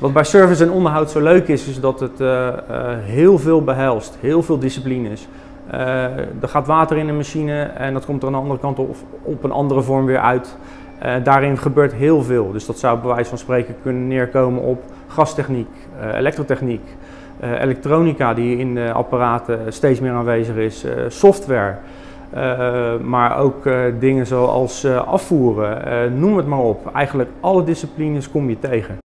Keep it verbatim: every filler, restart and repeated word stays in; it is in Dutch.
Wat bij service en onderhoud zo leuk is, is dat het uh, uh, heel veel behelst, heel veel disciplines. Uh, er gaat water in de machine en dat komt er aan de andere kant op, op een andere vorm weer uit. Uh, daarin gebeurt heel veel, dus dat zou bij wijze van spreken kunnen neerkomen op gastechniek, uh, elektrotechniek, uh, elektronica die in de apparaten steeds meer aanwezig is, uh, software. Uh, maar ook uh, dingen zoals uh, afvoeren, uh, noem het maar op. Eigenlijk alle disciplines kom je tegen.